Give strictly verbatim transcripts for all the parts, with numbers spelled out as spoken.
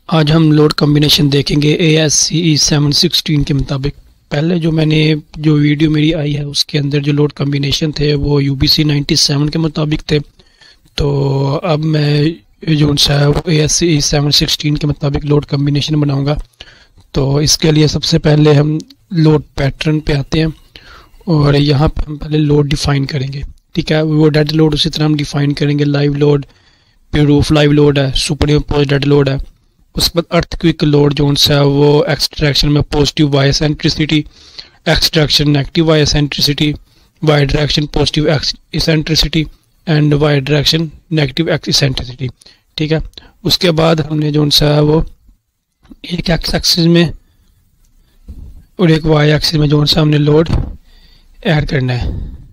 आज हम load combination देखेंगे A S C E seven sixteen के मुताबिक। पहले जो मैंने जो वीडियो मेरी आई है उसके अंदर जो लोड कॉम्बिनेशन थे वो U B C ninety seven के मुताबिक थे। तो अब मैं जो सा है वो A S C E seven sixteen के मुताबिक लोड कॉम्बिनेशन बनाऊंगा। तो इसके लिए सबसे पहले हम लोड पैटर्न पे आते हैं और यहाँ पर हम पहले लोड डिफ़ाइन करेंगे। ठीक है, वो डेड लोड उसी तरह हम डिफ़ाइन करेंगे। लाइव लोड, फिर रूफ लाइव लोड है, सुपर इम्पोज डेड लोड है। उसके बाद अर्थक्विक लोड जो है वो एक्सट्रैक्शन में positive Y eccentricity, extraction negative Y eccentricity, Y direction positive eccentricity and Y direction negative eccentricity. ठीक है, उसके बाद हमने जो है वो एक एक्स एक्सिस में और एक वाई एक्सिस में जो सा हमने लोड ऐड करना है।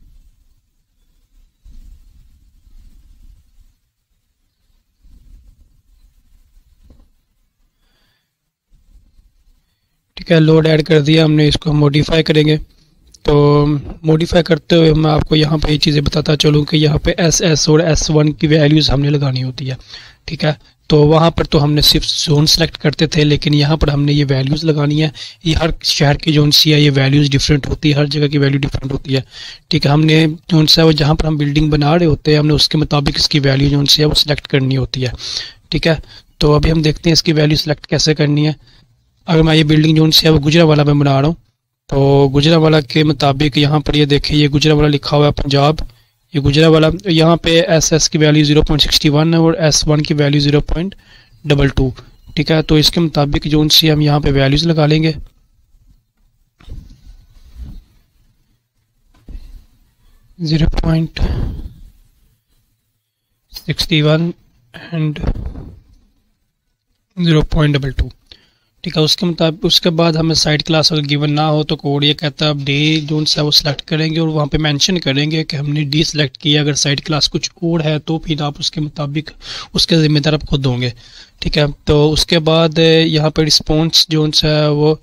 ठीक है, लोड ऐड कर दिया हमने, इसको हम मॉडिफाई करेंगे। तो मॉडिफाई करते हुए मैं आपको यहाँ पे ये चीज़ें बताता चलूँ कि यहाँ पे एस एस और एस वन की वैल्यूज़ हमने लगानी होती है। ठीक है, तो वहाँ पर तो हमने सिर्फ जोन सेलेक्ट करते थे, लेकिन यहाँ पर हमने ये वैल्यूज़ लगानी है। ये हर शहर की जोन सी है, ये वैल्यूज़ डिफरेंट होती है, हर जगह की वैल्यू डिफरेंट होती है। ठीक है, हमने जोन सा है वो जहाँ पर हम बिल्डिंग बना रहे होते हैं हमने उसके मुताबिक इसकी वैल्यू जोन सी है वो सिलेक्ट करनी होती है। ठीक है, तो अभी हम देखते हैं इसकी वैल्यू सेलेक्ट कैसे करनी है। अगर मैं ये बिल्डिंग जोन से है वो गुजरावाला में बना रहा हूँ, तो गुजरावाला के मुताबिक यहाँ पर ये देखिए ये गुजरावाला लिखा हुआ है पंजाब, ये गुजरावाला। यहाँ पे एस एस की value zero point sixty one है और एस वन की value zero point double two. ठीक है, तो इसके मुताबिक जोन सी हम यहाँ पे वैल्यूज़ लगा लेंगे। Zero point sixty one and zero point double two. ठीक है, उसके मुताबिक उसके बाद हमें साइड क्लास अगर गिवन ना हो तो कोड ये कहता है अब डे जो है वो सिलेक्ट करेंगे और वहाँ पे मेंशन करेंगे कि हमने डी सिलेक्ट किया। अगर साइड क्लास कुछ और है तो फिर आप उसके मुताबिक उसके ज़िम्मेदार आप खुद होंगे। ठीक है, तो उसके बाद यहाँ पे रिस्पॉन्स जो है वो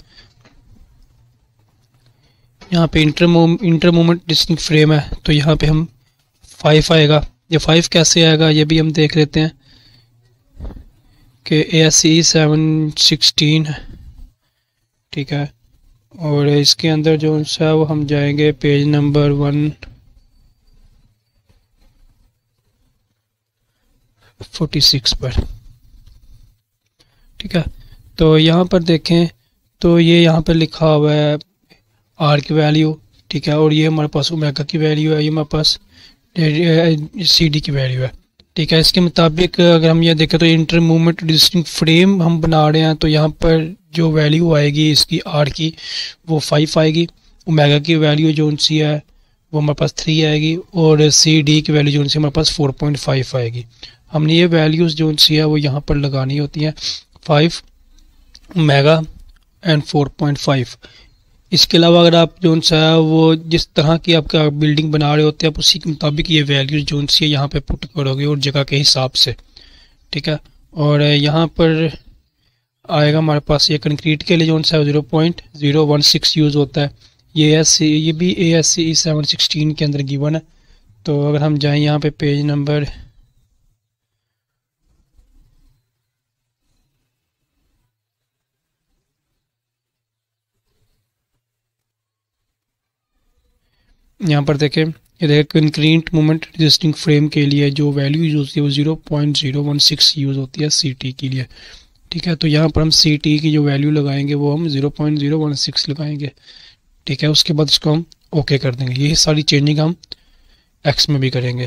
यहाँ पे inter inter moment distinct frame है, तो यहाँ पे हम फाइव आएगा। ये फाइव कैसे आएगा ये भी हम देख लेते हैं कि A S C seven sixteen है। ठीक है, और इसके अंदर जो है वो हम जाएंगे page number one forty six पर। ठीक है, तो यहाँ पर देखें तो ये यहाँ पर लिखा हुआ है आर की वैल्यू। ठीक है, और ये हमारे पास ओमेगा की वैल्यू है, ये हमारे पास सी डी की वैल्यू है। ठीक है, इसके मुताबिक अगर हम ये देखें तो इंटर मूवमेंट डिस्टिंक्ट फ्रेम हम बना रहे हैं, तो यहाँ पर जो वैल्यू आएगी इसकी आर की वो फाइव आएगी। ओमेगा की वैल्यू जो सी है वो हमारे पास थ्री आएगी और सी डी की वैल्यू जो सी हमारे पास फोर पॉइंट फाइव आएगी। हमने ये वैल्यूज़ जो सी है वो यहाँ पर लगानी होती हैं, five, omega and four point five. इसके अलावा अगर आप जो है वो जिस तरह की आपका बिल्डिंग बना रहे होते हैं आप उसी के मुताबिक ये वैल्यूज जो सी यहाँ पे पुट करोगे और जगह के हिसाब से। ठीक है, और यहाँ पर आएगा हमारे पास ये कंक्रीट के लिए जो है zero point zero one six use होता है। ये एस ये भी A S C seven sixteen के अंदर गिवन है। तो अगर हम जाएँ यहाँ पे पेज नंबर यहाँ पर देखें, ये देखें कंक्रीट मोमेंट रेजिस्टिंग फ्रेम के लिए जो वैल्यू यूज़ होती है वो zero point zero one six use होती है सी टी के लिए। ठीक है, तो यहाँ पर हम सी टी की जो वैल्यू लगाएंगे वो हम zero point zero one six लगाएंगे। ठीक है, उसके बाद इसको हम ओके कर देंगे। ये सारी चेंजिंग हम एक्स में भी करेंगे।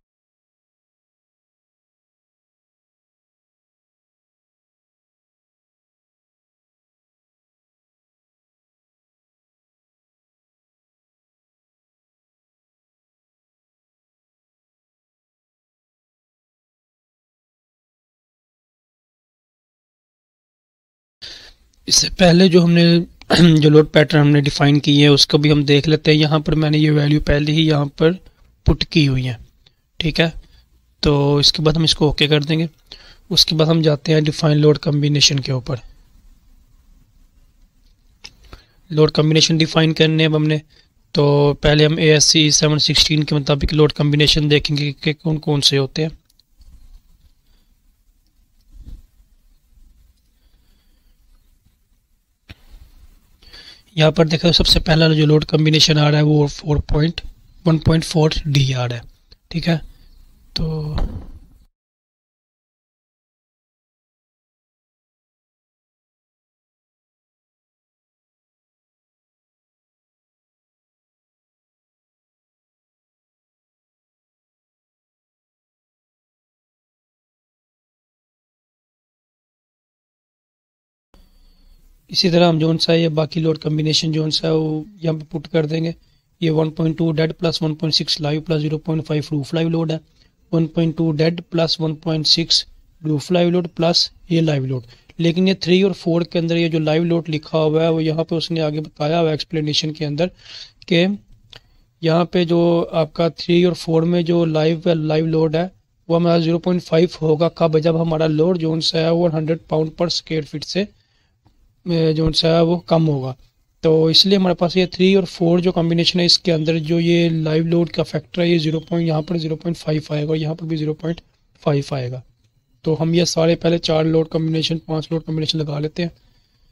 इससे पहले जो हमने जो लोड पैटर्न हमने डिफाइन की है उसको भी हम देख लेते हैं। यहाँ पर मैंने ये वैल्यू पहले ही यहाँ पर पुट की हुई है। ठीक है, तो इसके बाद हम इसको ओके कर देंगे। उसके बाद हम जाते हैं डिफाइन लोड कॉम्बिनेशन के ऊपर। लोड कॉम्बिनेशन डिफाइन करने अब हमने, तो पहले हम A S C seven sixteen के मुताबिक लोड कॉम्बिनेशन देखेंगे कि कौन कौन से होते हैं। यहाँ पर देखो सबसे पहला जो लोड कम्बिनेशन आ रहा है वो four point one point four D आ रहा है, ठीक है। तो इसी तरह हम जोन सा ये बाकी लोड कम्बिनेशन जोन सा है वो यहाँ पे पुट कर देंगे। ये one point two dead plus one point six live plus zero point five roof live load है। One point two dead plus one point six roof live load plus ये लाइव लोड। लेकिन ये three और four के अंदर ये जो live load लिखा हुआ है वो यहाँ पे उसने आगे बताया हुआ है एक्सप्लेनेशन के अंदर कि यहाँ पे जो आपका थ्री और फोर में जो लाइव लाइव लोड है वो हमारा ज़ीरो पॉइंट फाइव होगा कब, जब हमारा लोड जोन सा है वो हंड्रेड पाउंड पर स्क्वायर फीट से जो सा है वो कम होगा। तो इसलिए हमारे पास ये थ्री और फोर जो कॉम्बिनेशन है इसके अंदर जो ये लाइव लोड का फैक्टर है ये जीरो पॉइंट यहाँ पर ज़ीरो पॉइंट फाइव आएगा और यहाँ पर भी ज़ीरो पॉइंट फाइव आएगा। तो हम ये सारे पहले चार लोड कॉम्बिनेशन पांच लोड कॉम्बिनेशन लगा लेते हैं।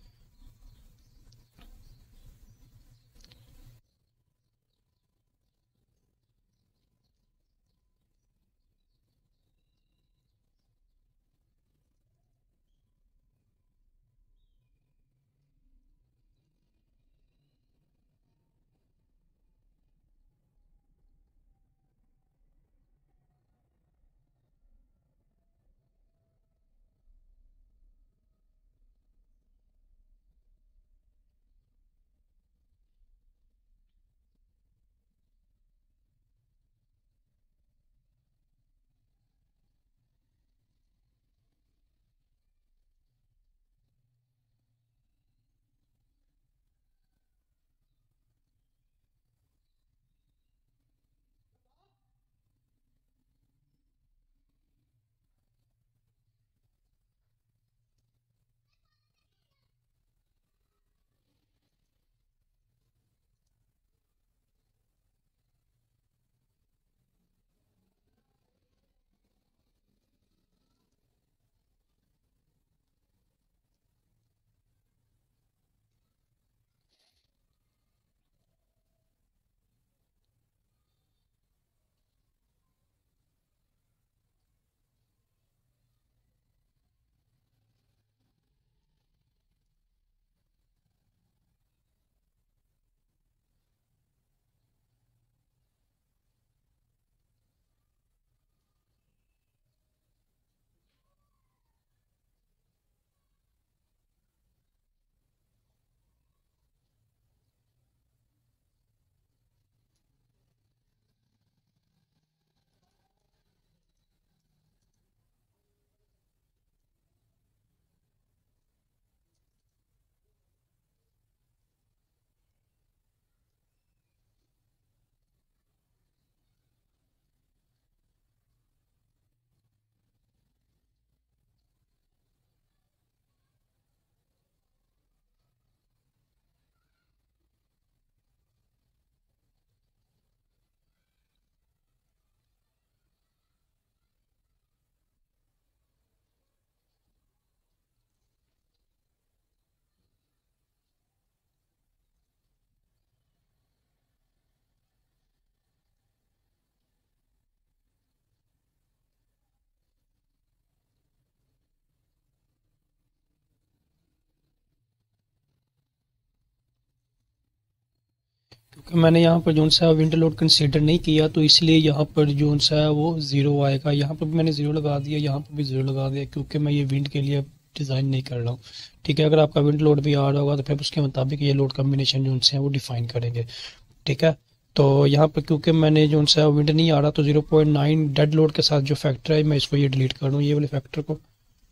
क्योंकि मैंने यहाँ पर जोन सा है विंड लोड कंसीडर नहीं किया तो इसलिए यहाँ पर जोन सा है वो ज़ीरो आएगा। यहाँ पर भी मैंने ज़ीरो लगा दिया, यहाँ पर भी ज़ीरो लगा दिया क्योंकि मैं ये विंड के लिए डिज़ाइन नहीं कर रहा हूँ, ठीक है। अगर आपका विंड लोड भी आ रहा होगा तो फिर उसके मुताबिक ये लोड कम्बिनेशन जो से हैं वो डिफाइन करेंगे, ठीक है। तो यहाँ पर क्योंकि मैंने जो सा विंड नहीं आ रहा तो zero point nine dead load के साथ जो फैक्टर है मैं इसको ये डिलीट कर दूँ, ये वाले फैक्टर को,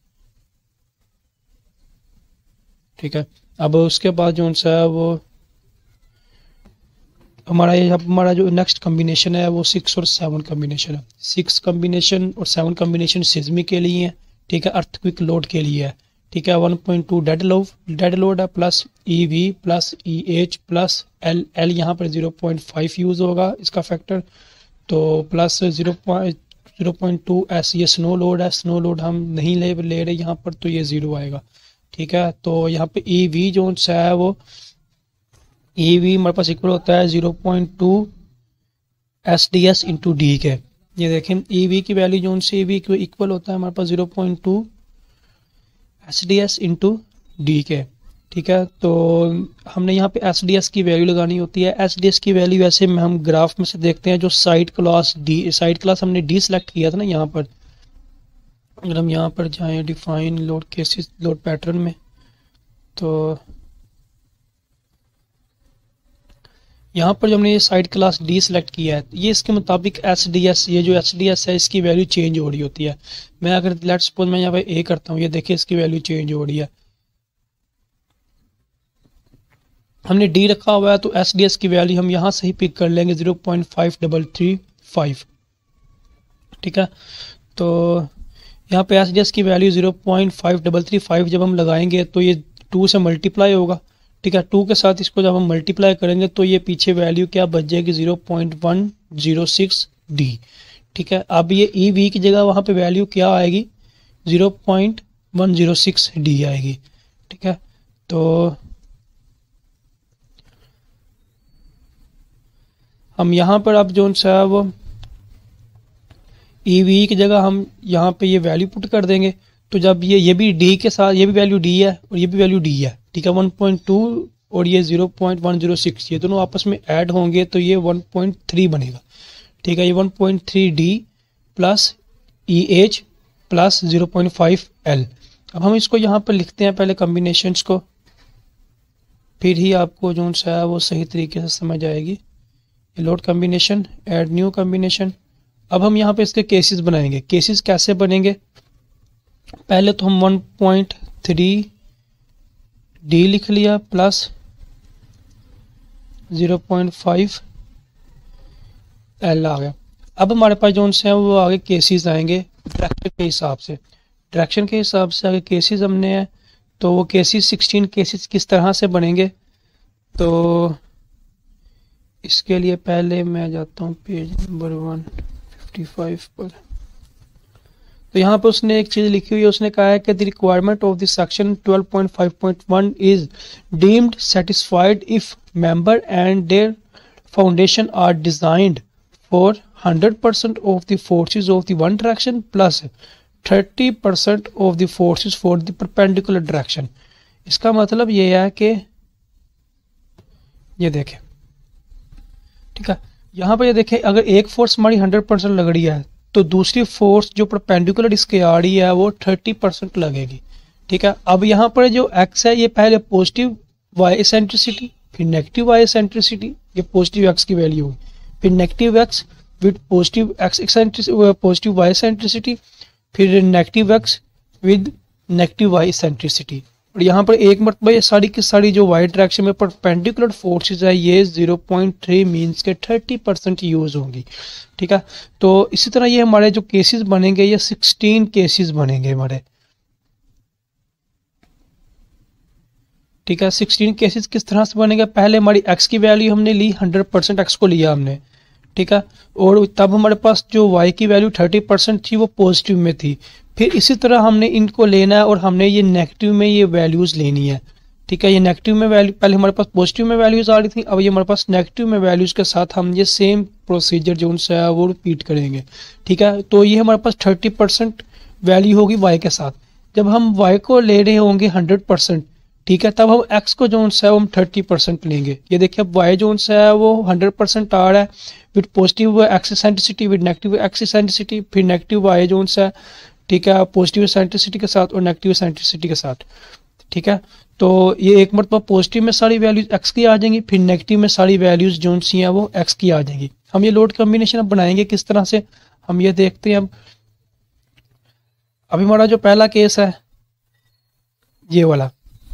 ठीक है। अब उसके बाद जो सा है वो हमारा ये हमारा जो नेक्स्ट कम्बिनेशन है वो सिक्स और सेवन कम्बिनेशन है। सिक्स कम्बिनेशन और सेवन कम्बिनेशन सिज्मी के लिए है, ठीक है, अर्थक्विक लोड के लिए है, ठीक है। One point two dead load dead load है plus E V plus E H plus L L यहाँ पर ज़ीरो पॉइंट फाइव यूज़ होगा इसका फैक्टर, तो plus zero point zero point two S ये स्नो लोड है, स्नो लोड हम नहीं ले ले रहे यहाँ पर तो ये ज़ीरो आएगा, ठीक है। तो यहाँ पे ई वी जो है वो ई वी हमारे पास इक्वल होता है zero point two S D S into D के। ये देखें ई वी की वैल्यू जो उनसे ई वी इक्वल होता है हमारे पास zero point two S D S into D के। ठीक है, तो हमने यहाँ पे एस डी एस की वैल्यू लगानी होती है। एस डी एस की वैल्यू वैसे हम ग्राफ में से देखते हैं, जो side class D side class हमने डी सेलेक्ट किया था ना यहाँ पर, अगर हम यहाँ पर जाएं define load cases load pattern में, तो यहाँ पर जो हमने ये साइड क्लास डी सेलेक्ट किया है, ये इसके मुताबिक एस डी एस, ये जो एस डी एस है इसकी वैल्यू चेंज हो रही होती है। मैं अगर लेट्स सपोज मैं यहाँ पे ए करता हूँ, ये देखिए इसकी वैल्यू चेंज हो रही है। हमने डी रखा हुआ है तो एस डी एस की वैल्यू हम यहाँ से ही पिक कर लेंगे zero point five double three five. ठीक है, तो यहाँ पे एस डी एस की value zero point five double three five जब हम लगाएंगे तो ये टू से मल्टीप्लाई होगा। ठीक है, टू के साथ इसको जब हम मल्टीप्लाई करेंगे तो ये पीछे वैल्यू क्या बच जाएगी zero point one zero six D. ठीक है, अब ये ई वी की जगह वहाँ पे वैल्यू क्या आएगी, zero point one zero six D आएगी। ठीक है, तो हम यहाँ पर अब जो सा वो ई वी की जगह हम यहाँ पे ये वैल्यू पुट कर देंगे, तो जब ये ये भी डी के साथ, ये भी वैल्यू डी है और ये भी वैल्यू डी है। ठीक है, वन पॉइंट टू और ये zero point one zero six, ये दोनों आपस में ऐड होंगे तो ये वन पॉइंट थ्री बनेगा। ठीक है, ये one point three D plus E H plus zero point five L. अब हम इसको यहाँ पर लिखते हैं पहले कम्बिनेशंस को, फिर ही आपको जो सा है वो सही तरीके से समझ आएगी। Load combination, add new combination. अब हम यहाँ पे इसके केसेस बनाएंगे। केसेस कैसे बनेंगे, पहले तो हम वन पॉइंट थ्री डी लिख लिया plus zero point five L आ गया। अब हमारे पास जो उनसे हैं वो आगे केसेस आएंगे डायरेक्शन के हिसाब से। डायरेक्शन के हिसाब से आगे केसेस हमने हैं, तो वो केसेस सिक्सटीन केसेस किस तरह से बनेंगे, तो इसके लिए पहले मैं जाता हूँ page number one fifty five पर। तो यहाँ पर उसने एक चीज़ लिखी हुई है, उसने कहा है कि the requirement of the section twelve point five point one is deemed satisfied if member and their foundation are designed for hundred percent of the forces of the one direction plus thirty percent of the forces for the perpendicular direction. इसका मतलब ये है कि ये देखें, ठीक है, यहाँ पर ये देखें, अगर एक फोर्स हमारी हंड्रेड परसेंट लग रही है तो दूसरी फोर्स जो परपेंडिकुलर इसके आ रही है वो थर्टी परसेंट लगेगी। ठीक है, अब यहाँ पर जो एक्स है ये पहले पॉजिटिव वाई एसेंट्रिसिटी, फिर नेगेटिव वाई एसेंट्रिसिटी, ये पॉजिटिव एक्स की वैल्यू होगी, फिर negative X with positive X eccentricity, positive Y eccentricity, फिर negative X with negative Y eccentricity. और यहाँ पर एक मरतबा ये सारी की सारी जो वाई डायरेक्शन में परपेंडिकुलर फोर्सेस है ये ज़ीरो पॉइंट थ्री मीन्स के थर्टी परसेंट यूज होंगी। ठीक है, तो इसी तरह ये हमारे जो केसेस बनेंगे ये सिक्सटीन केसेस बनेंगे हमारे। ठीक है, सिक्सटीन केसेस किस तरह से बनेंगे, पहले हमारी एक्स की वैल्यू हमने ली, हंड्रेड परसेंट एक्स को लिया हमने। ठीक है, और तब हमारे पास जो वाई की वैल्यू थर्टी परसेंट थी वो पॉजिटिव में थी। फिर इसी तरह हमने इनको लेना है और हमने ये नेगेटिव में ये वैल्यूज लेनी है। ठीक है, ये नेगेटिव में वैल्यू, पहले हमारे पास पॉजिटिव में वैल्यूज आ रही थी, अब ये हमारे पास नेगेटिव में वैल्यूज के साथ हम ये सेम प्रोसीजर जो उनसे है वो रिपीट करेंगे। ठीक है, तो ये हमारे पास थर्टी परसेंट वैल्यू होगी वाई के साथ। जब हम वाई को ले रहे होंगे हंड्रेड परसेंट, ठीक है, तब हम एक्स को जो उनसे है वो हम थर्टी परसेंट लेंगे। ये देखिए अब वाई जो उनसे है वो हंड्रेड परसेंट आ रहा है with positive X eccentricity with negative X eccentricity, फिर नेगेटिव वाई जो उनसे है, ठीक है, पॉजिटिव एसेंट्रिसिटी के साथ और नेगेटिव एसेंट्रिसिटी के साथ। ठीक है, तो ये एक मरतबा पॉजिटिव में सारी वैल्यूज एक्स की आ जाएंगी, फिर नेगेटिव में सारी वैल्यूज जो सी हैं वो एक्स की आ जाएंगी। हम ये लोड कॉम्बिनेशन अब बनाएंगे किस तरह से, हम ये देखते हैं। अब अभी हमारा जो पहला केस है ये वाला,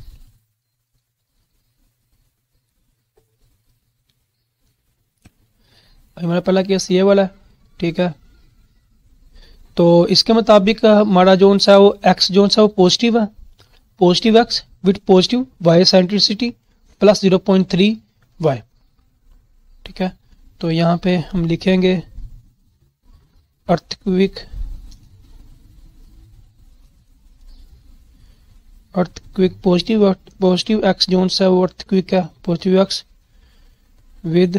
हमारा पहला केस ये वाला है। ठीक है, तो इसके मुताबिक हमारा जो सा वो एक्स जो सा वो पॉजिटिव है, positive X with positive Y eccentricity plus zero point three Y. ठीक है, तो यहाँ पे हम लिखेंगे earthquake earthquake positive positive X जो सा वो अर्थक्विक है, positive X with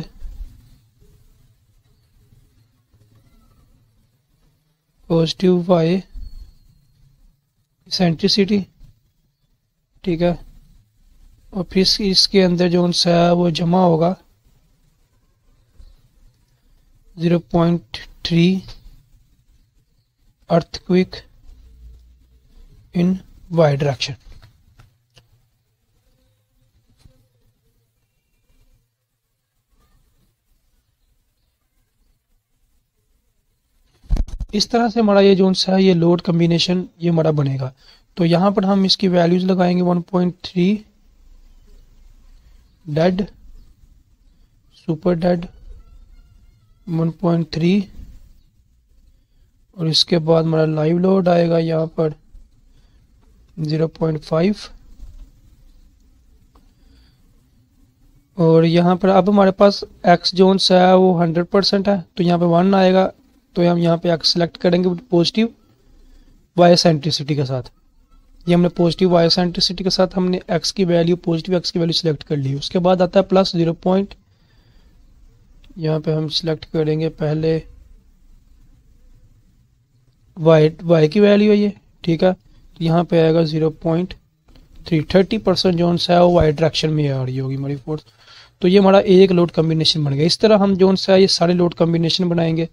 positive Y eccentricity, ठीक है। और फिर इसके अंदर जो सा है वो जमा होगा zero point three earthquake in Y direction. इस तरह से हमारा ये जोन सा है ये लोड कम्बिनेशन ये हमारा बनेगा। तो यहाँ पर हम इसकी वैल्यूज लगाएंगे one point three dead, super dead one point three, और इसके बाद हमारा लाइव लोड आएगा यहाँ पर ज़ीरो पॉइंट फाइव, और यहाँ पर अब हमारे पास एक्स जोन सा है वो हंड्रेड परसेंट है, तो यहाँ पे वन आएगा। तो हम यहाँ पे एक्स सेलेक्ट करेंगे पॉजिटिव वाई सेंट्रिसिटी के साथ। ये हमने पॉजिटिव वाई सेंट्रिसिटी के साथ हमने एक्स की वैल्यू पॉजिटिव एक्स की वैल्यू सिलेक्ट कर ली। उसके बाद आता है प्लस ज़ीरो पॉइंट, यहाँ पे हम सिलेक्ट करेंगे पहले वाई वाई की वैल्यू है ये, ठीक है। तो यहाँ पे आएगा zero point three, thirty percent जोन सा है वो वाई डायरेक्शन में आ रही होगी हमारी फोर्स। तो ये हमारा एक लोड कम्बिनेशन बन गया। इस तरह हम जोन सा है ये सारे लोड कम्बिनेशन बनाएंगे।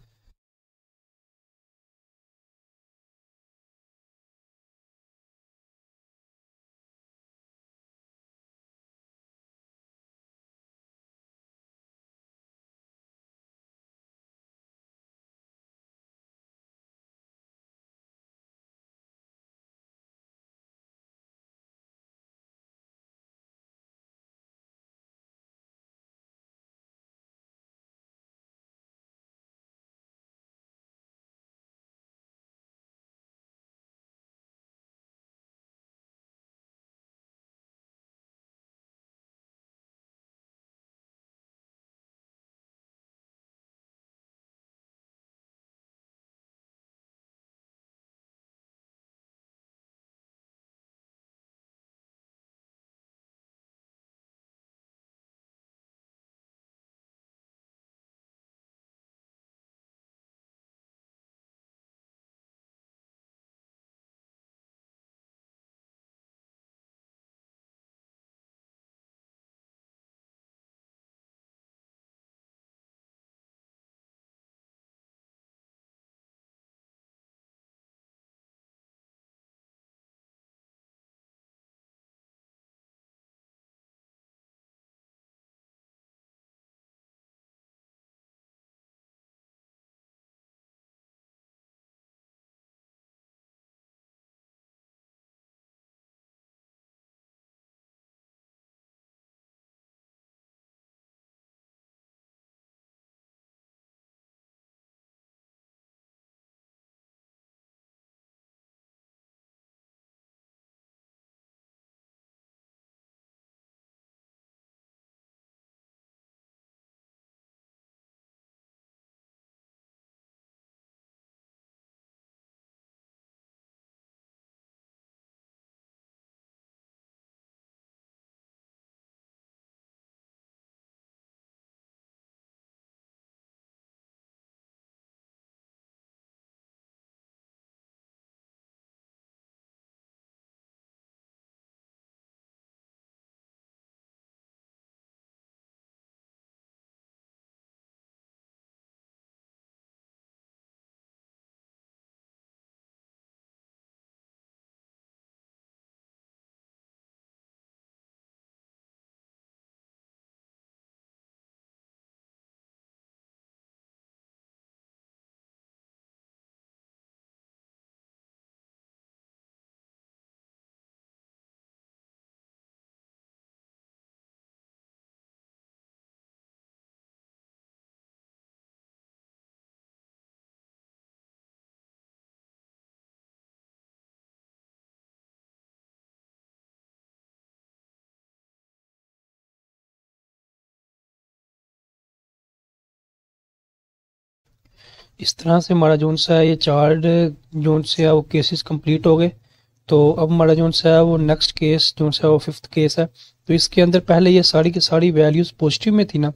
इस तरह से हमारा जोन सा है ये चार जोन से है वो केसेस कंप्लीट हो गए। तो अब हमारा जोन सा है वो नेक्स्ट केस जोन सा है वो फिफ्थ केस है। तो इसके अंदर पहले ये सारी की सारी वैल्यूज़ पॉजिटिव में थी ना,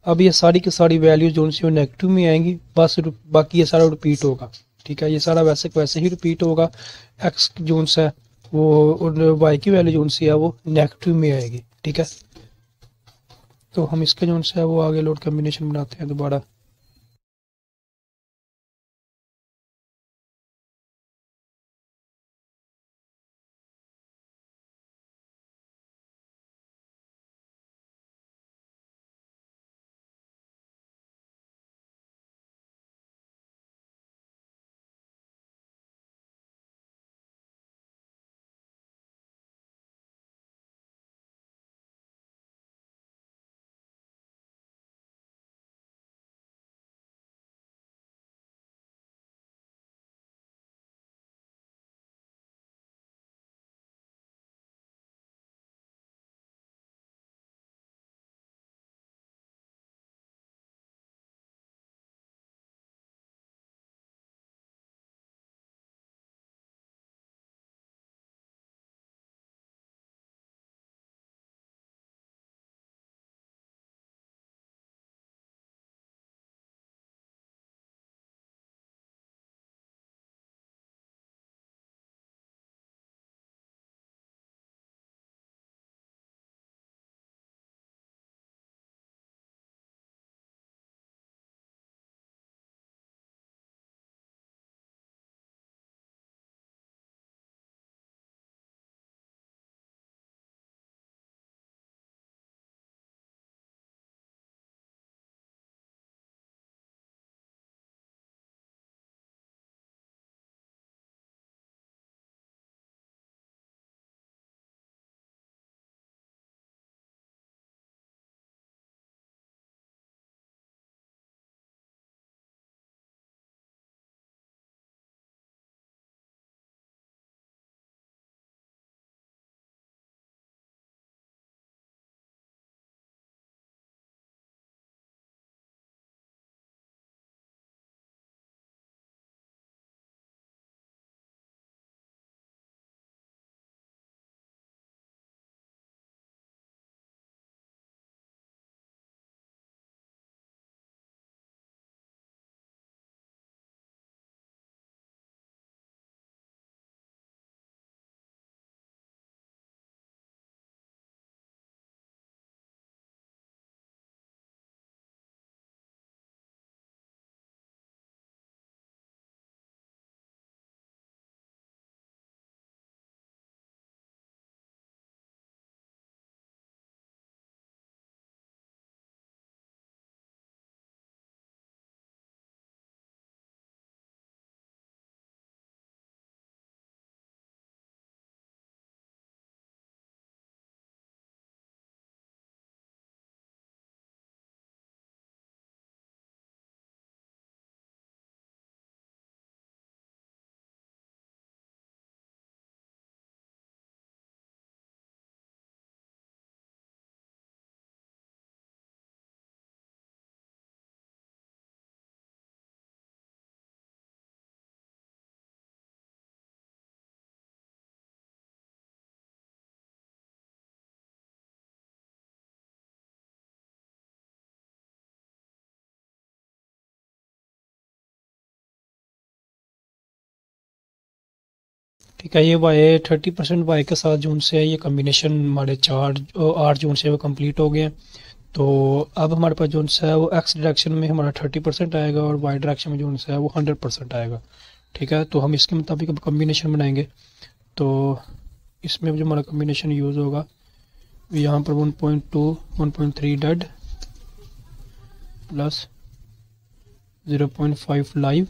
अब ये सारी की सारी वैल्यू जो सी वो नेगेटिव में आएंगी, बस बाकी ये सारा रिपीट होगा। ठीक है, ये सारा वैसे वैसे ही रिपीट होगा। एक्स जो सा है वो और वाई की वैल्यू जो सी है वो नेगेटिव में आएगी। ठीक है, तो हम इसके जो सा है वो आगे लोड कम्बिनेशन बनाते हैं दोबारा। ठीक है, ये वाई थर्टी परसेंट वाई के साथ जून से है ये कम्बिनेशन हमारे चार आठ जून से वो कंप्लीट हो गए हैं। तो अब हमारे पास जो सा है वो एक्स डायरेक्शन में हमारा थर्टी परसेंट आएगा और वाई डायरेक्शन में जो सा है वो हंड्रेड परसेंट आएगा। ठीक है, तो हम इसके मुताबिक अब कम्बिनेशन बनाएंगे। तो इसमें जो हमारा कम्बिनेशन यूज़ होगा यहाँ पर one point two one point three dead plus zero point five live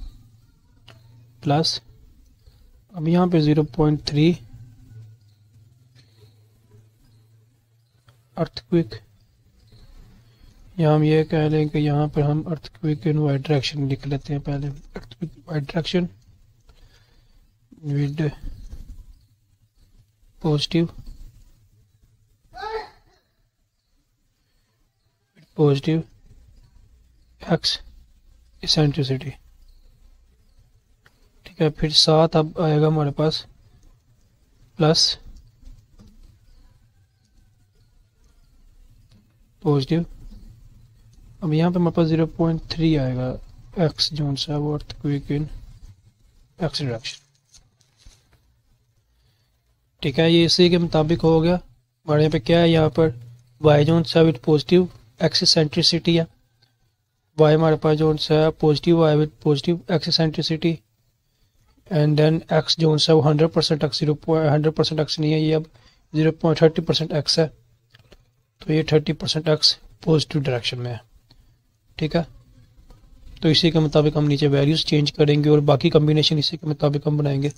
plus अब यहाँ पे ज़ीरो पॉइंट थ्री अर्थक्विक। यहाँ हम ये कह लें कि यहाँ पर हम अर्थक्विक इन वाई डायरेक्शन लिख लेते हैं। पहले earthquake Y direction with positive positive X eccentricity. ठीक है, फिर साथ अब आएगा हमारे पास प्लस पॉजिटिव अब यहाँ पे हमारे पास ज़ीरो पॉइंट थ्री आएगा एक्स जोन सा है वो अर्थक्वेक इन एक्स डायरेक्शन। ठीक है, ये इसी के मुताबिक हो गया। हमारे यहाँ पे क्या है, यहाँ पर वाई जोन सा विद पॉजिटिव एक्सिस सेंट्रिसिटी है। वाई हमारे पास जोन सा है positive Y with positive X eccentricity, and then X जोन सा वो hundred percent X zero hundred percent X नहीं है, ये अब zero point thirty percent X है। तो ये thirty percent X positive direction में है। ठीक है, तो इसी के मुताबिक हम नीचे वैल्यूज चेंज करेंगे और बाकी कम्बिनेशन इसी के मुताबिक हम बनाएंगे।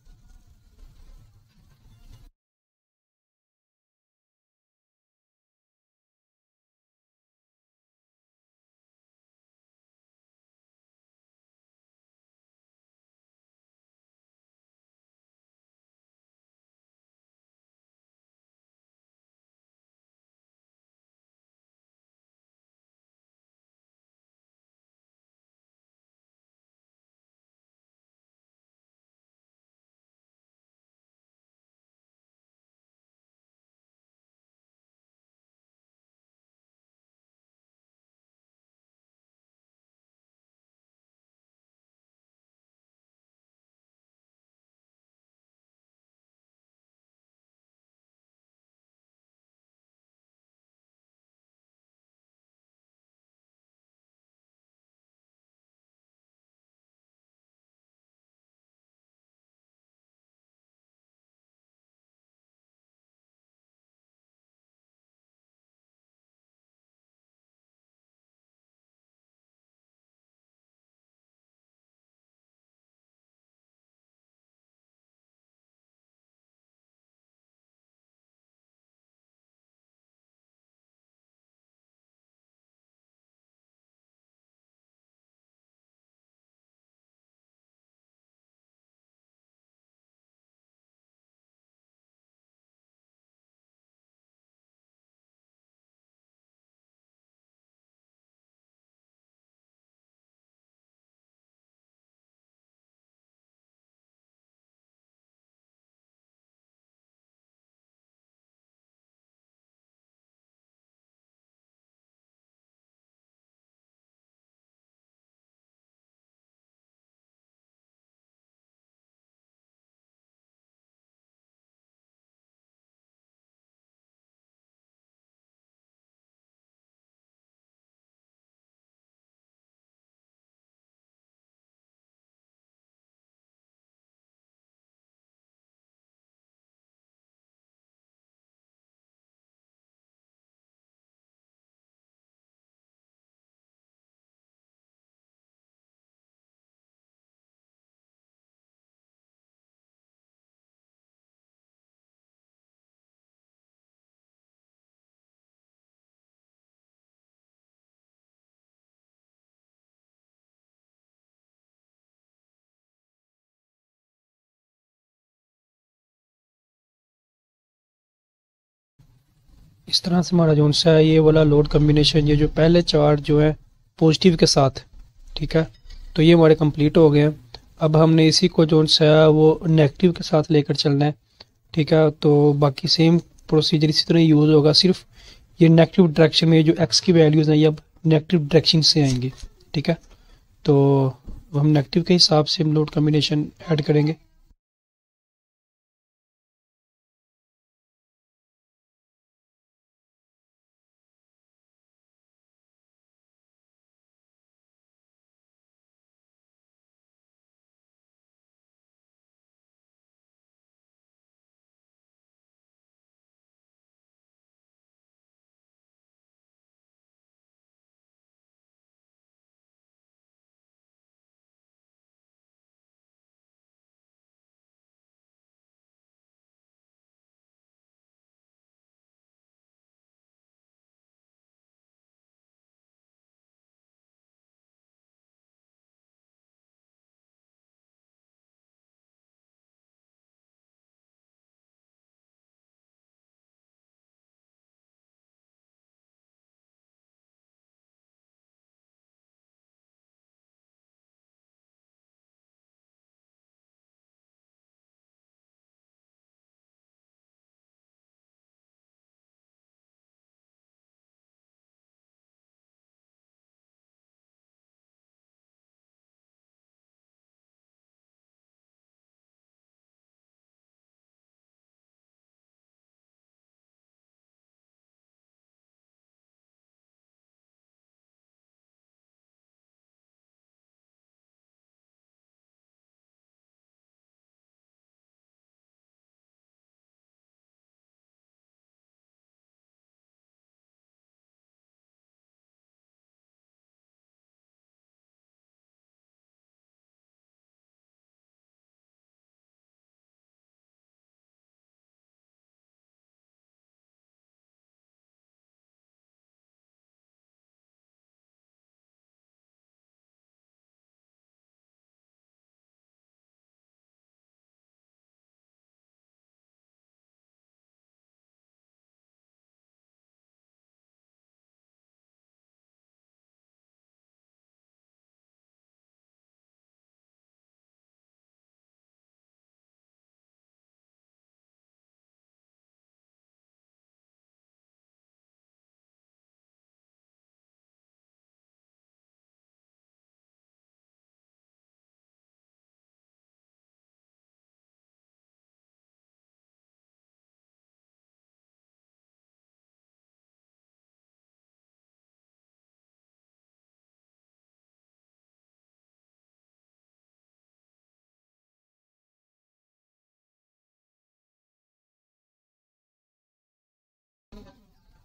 इस तरह से हमारा जोन सा है ये वाला लोड कम्बिनेशन, ये जो पहले चार जो है पॉजिटिव के साथ, ठीक है, तो ये हमारे कंप्लीट हो गए हैं। अब हमने इसी को जोन सा है वो नेगेटिव के साथ लेकर चलना है। ठीक है, तो बाकी सेम प्रोसीजर इसी तरह यूज़ होगा, सिर्फ ये नेगेटिव डायरेक्शन में जो एक्स की वैल्यूज़ हैं ये अब नेगेटिव डायरेक्शन से आएंगी। ठीक है, तो हम नेगेटिव के हिसाब से हम लोड कम्बिनेशन ऐड करेंगे।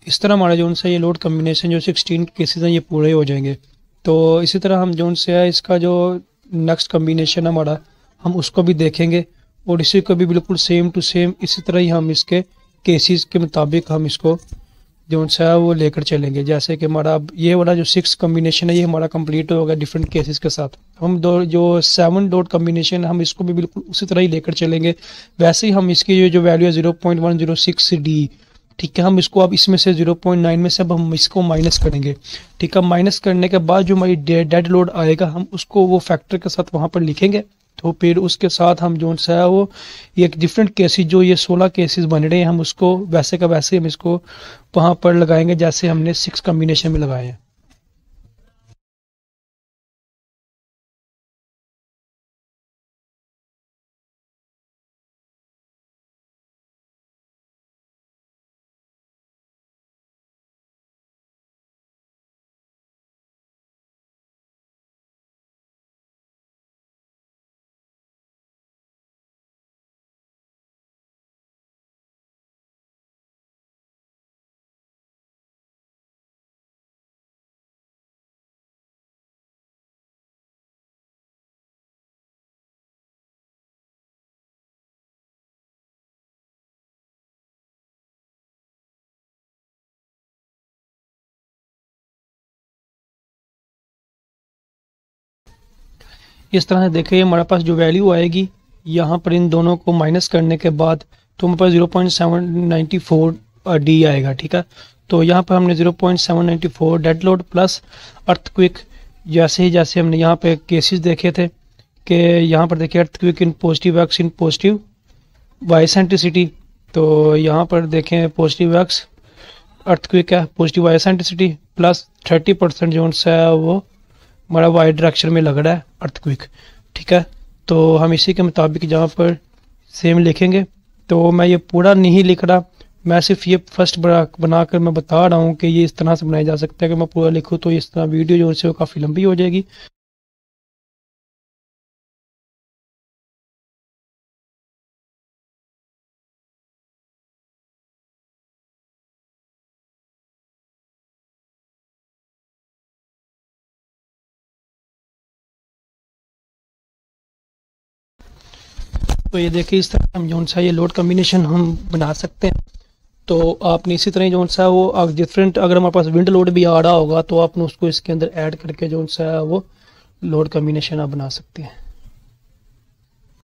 इस तरह हमारा जो सा ये लोड कम्बिनेशन जो सिक्सटीन केसेस हैं ये पूरे हो जाएंगे। तो इसी तरह हम जो से है इसका जो नेक्स्ट कम्बिनेशन हमारा हम उसको भी देखेंगे और इसी को भी बिल्कुल सेम टू सेम इसी तरह ही हम इसके केसेस के मुताबिक हम इसको जो सा है वो लेकर चलेंगे। जैसे कि हमारा अब ये वाला जो सिक्स कम्बिनेशन है ये हमारा कंप्लीट होगा डिफरेंट केसेस के साथ। हम दो जो सेवन डॉट कम्बिनेशन हम इसको भी बिल्कुल उसी तरह ही लेकर चलेंगे। वैसे ही हम इसकी जो वैल्यू है zero point one zero six D, ठीक है, हम इसको अब इसमें से जीरो पॉइंट नाइन में से अब हम इसको माइनस करेंगे। ठीक है, माइनस करने के बाद जो हमारी डेड लोड आएगा हम उसको वो फैक्टर के साथ वहाँ पर लिखेंगे। तो फिर उसके साथ हम जो सा है वो एक डिफरेंट केसेस जो ये सोलह केसेस बन रहे हैं हम उसको वैसे का वैसे हम इसको वहाँ पर लगाएंगे जैसे हमने सिक्स कम्बिनेशन में लगाए हैं। इस तरह से देखिए हमारे पास जो वैल्यू आएगी यहाँ पर इन दोनों को माइनस करने के बाद तो हमारे पास zero point seven ninety four D आएगा। ठीक है, तो यहाँ पर हमने zero point seven ninety four dead load plus earthquake, जैसे ही जैसे हमने यहाँ पे केसेस देखे थे कि यहाँ पर देखिए earthquake in positive X in positive Y eccentricity. तो यहाँ पर देखें पॉजिटिव एक्स अर्थक्विक है positive Y eccentricity plus thirty percent जो है वो हमारा वाई डायरेक्शन में लग रहा है अर्थक्विक। ठीक है, तो हम इसी के मुताबिक जहाँ पर सेम लिखेंगे। तो मैं ये पूरा नहीं लिख रहा, मैं सिर्फ ये फर्स्ट बना बनाकर मैं बता रहा हूँ कि ये इस तरह से बनाया जा सकता है। कि मैं पूरा लिखूँ तो इस तरह वीडियो जो है वो काफ़ी लंबी हो जाएगी। तो ये देखिए इस तरह हम जो सा ये लोड कम्बिनेशन हम बना सकते हैं। तो आपने इसी तरह जो सा वो डिफरेंट अगर हमारे पास विंड लोड भी आ रहा होगा तो आपने उसको इसके अंदर ऐड करके जो सा वो लोड कम्बिनेशन आप बना सकते हैं।